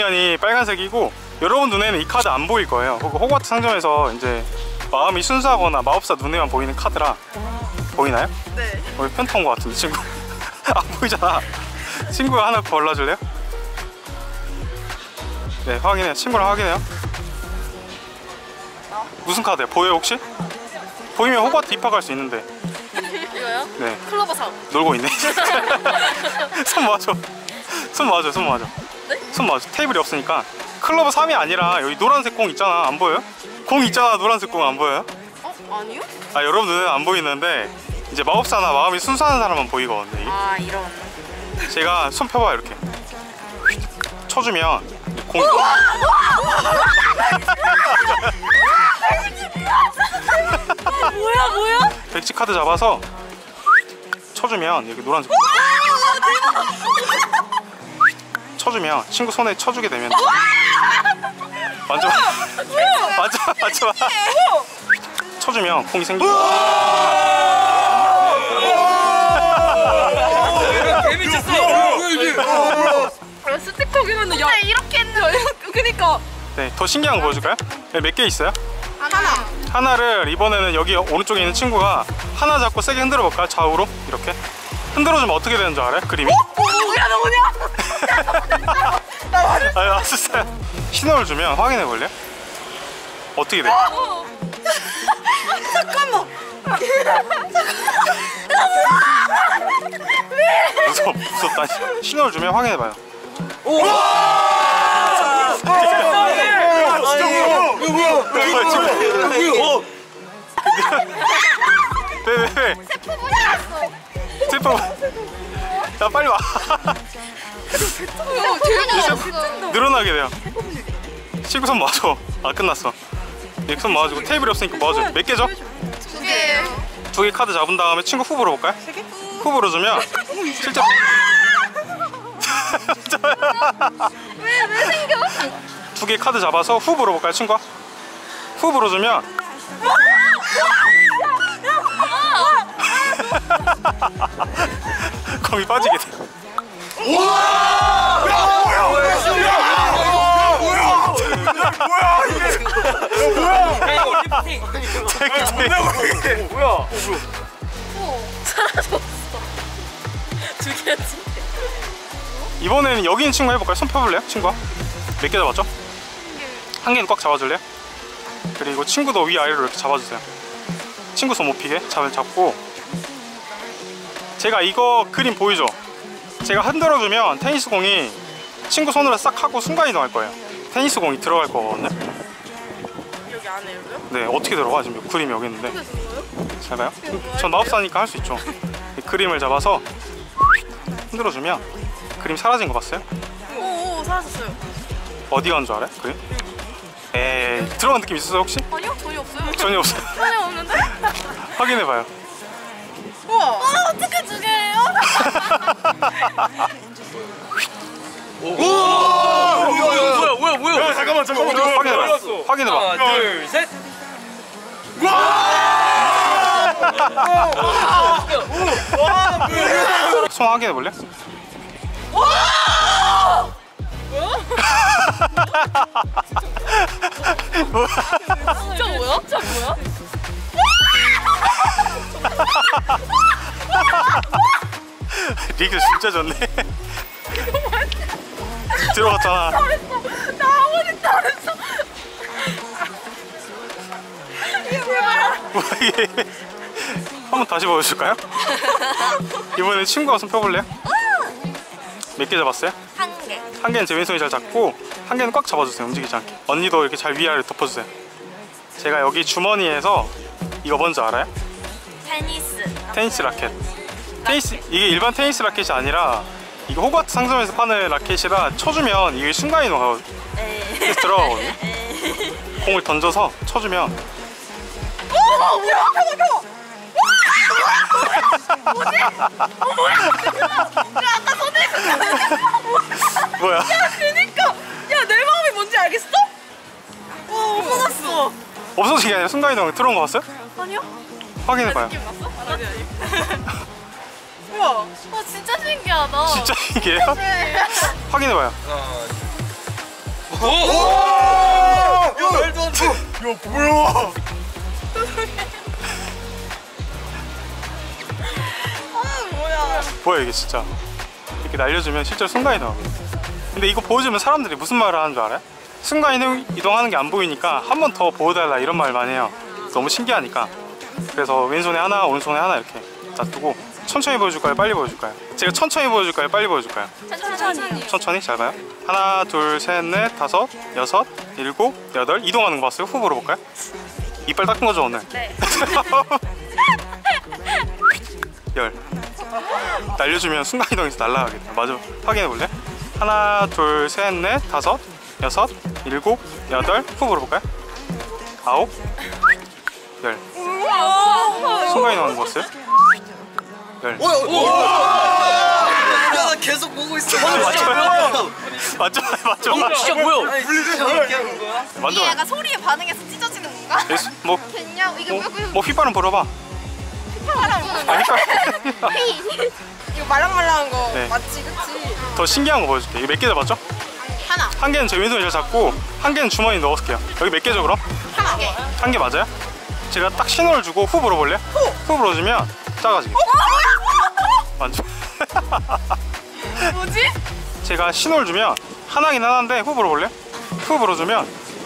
디자인이 빨간색이고 여러분 눈에는 이 카드 안 보일 거예요. 호그와트 상점에서 이제 마음이 순수하거나 마법사 눈에만 보이는 카드라. 보이나요? 네. 편타 온 것 같은데 친구. 안 보이잖아. 친구가 하나 골라줄래요? 네, 확인해요. 친구랑 확인해요. 무슨 카드예요? 보여요 혹시? 보이면 호그와트 입학할 수 있는데. 이거요? 네. 클로버 3. 놀고 있네. 손 맞아. 손 맞아. 손 맞아. 네? 손 맞아. 테이블이 없으니까. 클로버 3이 아니라 여기 노란색 공 있잖아. 안 보여요? 공 있잖아. 노란색 공 안 보여요? 아니요? 아, 여러분 눈에는 안 보이는데 이제 마법사나 마음이 순수한 사람만 보이거든요. 이게. 아, 이런. 제가 손 펴봐요. 이렇게 쳐주면 공이 뭐야? 백지 카드 잡아서 쳐주면 여기 노란색 쳐주면 친구 손에 쳐주게 되면 만져봐. 만져봐. 쳐주면 공이 생기고. 재밌었어. 스티커기는 근데 이렇게 했는데. 그니까. 네, 더 신기한 거 보여줄까요? 네, 몇 개 있어요? 하나. 하나를 이번에는 여기 오른쪽에 있는 친구가 하나 잡고 세게 흔들어 볼까요? 좌우로 이렇게 흔들어주면 어떻게 되는 줄 알아요? 그림이? 뭐야 너냐? 아유, 왔었어요. 신호를 주면 확인해 볼래요? 어떻게 돼? 잠깐만. 무섭다. 신호를 주면 확인해 봐요. 왜? 세포 붙였어. 세포. 야, 빨리 와. 늘어나게 돼요. 친구 손 맞아. 아, 끝났어. 이렇게 손 맞아주고 테이블이 없으니까 맞아. 몇 개죠? 2개예요. 2개 카드 잡은 다음에 친구 후 불어볼까요? 후 불어주면 실제 왜 생겨? 2개 카드 잡아서 후 불어볼까요? 친구가? 후 불어주면 거기 빠지게 돼. 뭐야? 사라졌어. 2개였지. 이번에는 여기 있는 친구 해볼까요? 손 펴볼래요? 친구가? 몇 개 잡았죠? 한 개는 꽉 잡아줄래요? 그리고 친구도 위아래로 이렇게 잡아주세요. 친구 손 못 피게 잘 잡고. 제가 이거 그림 보이죠? 제가 흔들어주면 테니스 공이 친구 손으로 싹 하고 순간이동 할 거예요. 테니스 공이 들어갈 거거든요. 여기 안에요? 네, 어떻게 들어가? 지금 그림이 여기 있는데. 잘 봐요? 전 마법사니까 할 수 있죠. 이 그림을 잡아서 흔들어주면 그림 사라진 거 봤어요? 오, 사라졌어요. 어디 간 줄 알아요? 그림? 에이, 들어간 느낌 있었어요 혹시? 아니요, 전혀 없어요. 전혀 없어요. 전혀 없는데? 확인해봐요. 우와. 어떻게 2개예요? 뭐야? 잠깐만. 확인해봐요. 확인해봐. 하나, 둘, 셋. 손 확인해볼래? 진짜 뭐야? 리그 진짜 좋네. 들어갔잖아. 나 아무리 잘했어. 뭐야 이게? 한번 다시 보여줄까요? 이번엔 친구가 손 펴볼래요? 몇 개 잡았어요? 1개. 한 개는 제 왼손이 잘 잡고 한 개는 꽉 잡아주세요. 움직이지 않게. 언니도 이렇게 잘 위아래 덮어주세요. 제가 여기 주머니에서 이거 뭔지 알아요? 테니스 라켓. 이게 일반 테니스 라켓이 아니라 이거 호그와트 상점에서 파는 라켓이라 쳐주면 이게 순간이동하고 들어가거든요. 공을 던져서 쳐주면 뭐야? 뭐지? 뭐야? 아까 손에 뭐야? 야, 그니까. 야, 내 마음이 뭔지 알겠어? 없어졌어. 없어진 게 아니라 순간이동 들어온 거 봤어요? 아니요? 확인해봐요. 느낌 났어? 아니. 우와. 진짜 신기하다. 진짜 이게요? 확인해봐요. 야 말도 안 돼. 야 뭐야? 뭐야? 뭐야 이게 진짜. 이렇게 날려주면 실제로 순간이동. 근데 이거 보여주면 사람들이 무슨 말을 하는 줄 알아요? 순간이동하는 게 안 보이니까 한 번 더 보여달라 이런 말 많이 해요. 너무 신기하니까. 그래서 왼손에 하나 오른손에 하나 이렇게 놔두고 천천히 보여줄까요? 빨리 보여줄까요? 제가 천천히 보여줄까요? 빨리 보여줄까요? 천천히. 천천히 잘 봐요. 하나 둘 셋 넷 다섯 여섯 일곱 여덟 이동하는 거 봤어요? 후보로 볼까요? 이빨 닦은 거죠 오늘? 네. 열 날려주면 순간이동해서 날아가겠다. 맞아. 확인해 볼래? 하나 둘 셋 넷 다섯 여섯 일곱 여덟 후보로 볼까요? 아홉 열 순간이동하는 거 봤어요? 열 야나 계속 보고 있어. 맞죠? 맞죠? 진짜 뭐야? 이게 만져봐요. 약간 소리에 반응해서 찢어지는 건가? 뭐, 됐냐? 이게 뭐야? 뭐 휘발은 불어봐. 아, 휘발. 이거 말랑말랑한 거 네. 맞지, 그치? 더 신기한 거 보여줄게. 이거 몇 개 잡았죠? 하나. 한 개는 제 왼손에 잡고 한 개는 주머니에 넣어볼게요. 여기 몇 개죠 그럼? 하나. 개. 한 개 맞아요? 제가 딱 신호를 주고 후 불어볼래요? 후 불어주면 작아지게. 만져. 뭐지? 제가 신호를 주면 하나긴 하나인데 후 불어볼래요? 후 불어주면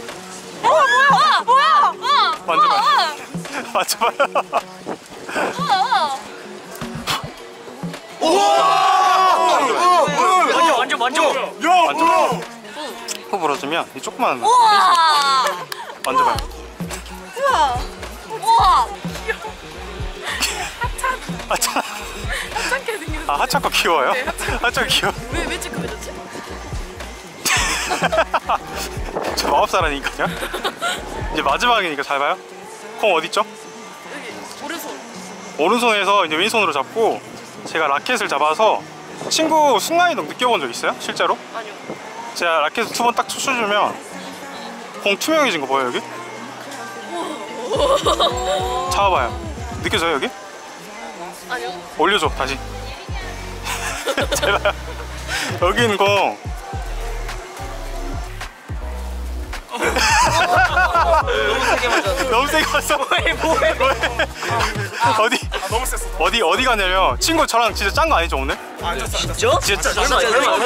뭐야? 만져봐요. 만져봐요. 만져. 만져봐요. 후 불어주면 이 조그마한 거. 우와! 만져봐요. 우와! 하찮. 하찮게 생겼어. 아 하찮고 귀여워요? 네, 하찮고 귀여워. 왜 찌끄매졌지? 저 마법사라니까요. 이제 마지막이니까 잘 봐요. 콩 어디 있죠? 여기 오른손. 오른손에서 이제 왼손으로 잡고 제가 라켓을 잡아서 친구 순간이동 느껴본 적 있어요? 실제로? 아니요. 제가 라켓을 두 번 딱 쳐주면 공 투명해진 거 보여요 여기? 잡아봐요. 느껴져요 여기? 아니요. 올려줘 다시. 제발. 여기 있는 공 너무 세게 맞았어. 너무 세게 봤어. 뭐해? 어디 가냐면 친구 저랑 진짜 짠 거 아니죠 오늘? 진짜? 진짜 설마.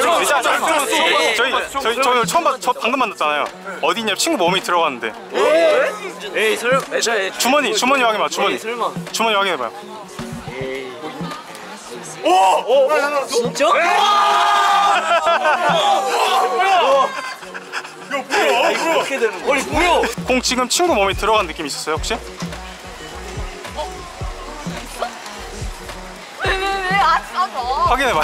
저희 처음 저 방금 만났잖아요. 어디 있냐 친구 몸이 들어갔는데 에이 설마. 주머니 확인해봐. 설마. 주머니 확인해봐요. 진짜? 이렇게 되는 거야. 아니 뭐야? 공 지금 친구 몸에 들어간 느낌 있었어요 혹시? 왜? 아, 싸줘. 확인해봐요.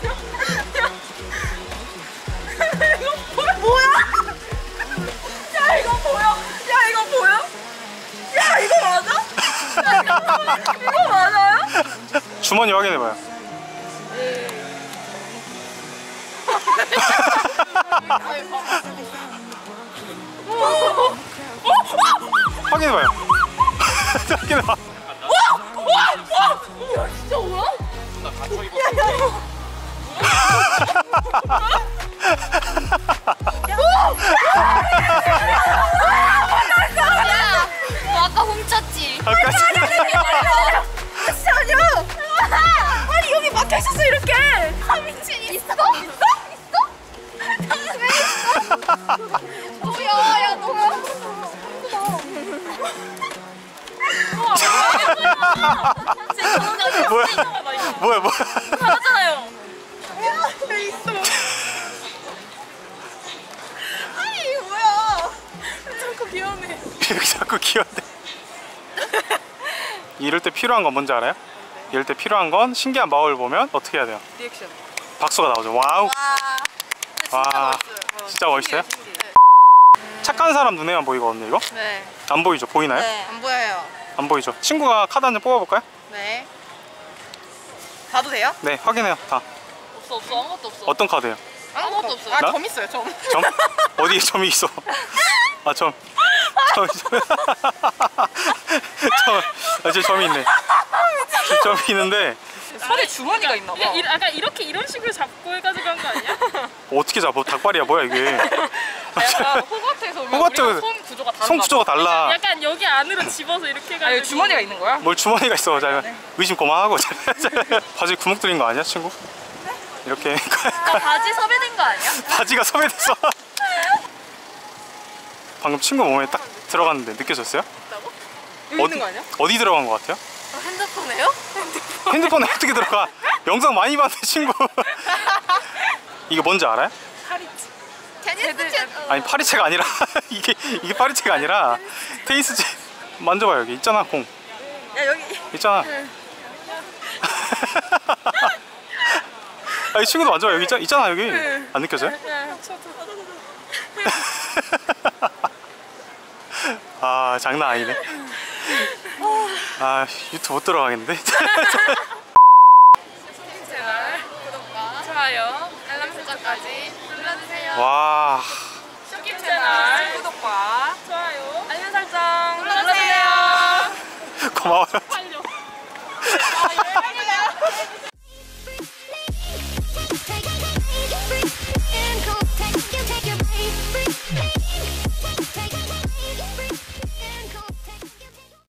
뭐야? 야, 이거 뭐야? 야, 이거 뭐야? 야, 이거 맞아? 야, 이거 맞아요? 주머니 확인해봐요. 확인해봐요. 확인해봐. 야, 진짜 뭐야? 너 아까 훔쳤지? 아까 진짜 아니야! 아니, 여기 막혀있었어, 이렇게! 아 미친 있어? 있어? 왜 있어? 뭐야 야 너가 뭐야? 잘하잖아요. 왜 있어? 아니, 이거 뭐야? 자꾸 귀여우네. 이렇게 자꾸 귀여운데. 이럴 때 필요한 건 뭔지 알아요? 이럴 때 필요한 건 신기한 마을 보면 어떻게 해야 돼요? 리액션. 박수가 나오죠. 와우. 와, 진짜 멋있어요? 착한 사람 눈에만 보이거든요 이거? 네. 안 보이죠? 보이나요? 네. 안 보여요. 안 보이죠? 친구가 카드 한 장 뽑아볼까요? 네. 봐도 돼요? 네, 확인해요. 다. 없어. 아무것도 없어. 어떤 카드예요? 아무것도 없어요. 나? 점 있어요, 점. 점? 어디에 점이 있어? 아, 점. 제 점이 있네. 점이 있는데 손에 주머니가 있나 봐. 약간 이런 식으로 잡고 해가지고 한 거 아니야? 어떻게 잡아? 닭발이야 뭐야 이게? 약간 호거트에서 오면 호거트 우리가 손 구조가 다른가 손 구조가 달라. 약간 여기 안으로 집어서 이렇게 해가지고. 아, 주머니가 있는 거야? 뭘 주머니가 있어. 자, 의심 그만하고. 바지 구멍 뚫린 거 아니야, 친구? 이렇게. 바지 섭외된 거 아니야? 바지가 섭외됐어. 방금 친구 몸에 딱 들어갔는데 느껴졌어요? 여기 있는 거 아니야? 어디 들어간 거 같아요? 핸드폰에요? 핸드폰에 어떻게 들어가? 영상 많이 봤네, 친구. 이게 뭔지 알아요? 테니스 아니, 파리채가 아니라 이게 파리채가 아니라 테니스채. 만져봐요. 여기 있잖아, 공. 야, 여기. 있잖아. 아, 이 친구도 만져봐. 여기 있잖아, 여기. 안 느껴져요? 야, 저도. 아, 장난 아니네. 아, 유튜브 못 들어가겠는데. 채널 구독과 좋아요, 알람 설정까지 눌러주세요. 와. 쇼킴 채널 구독과 좋아요, 알림 설정 눌러주세요. 고마워요. 빨려.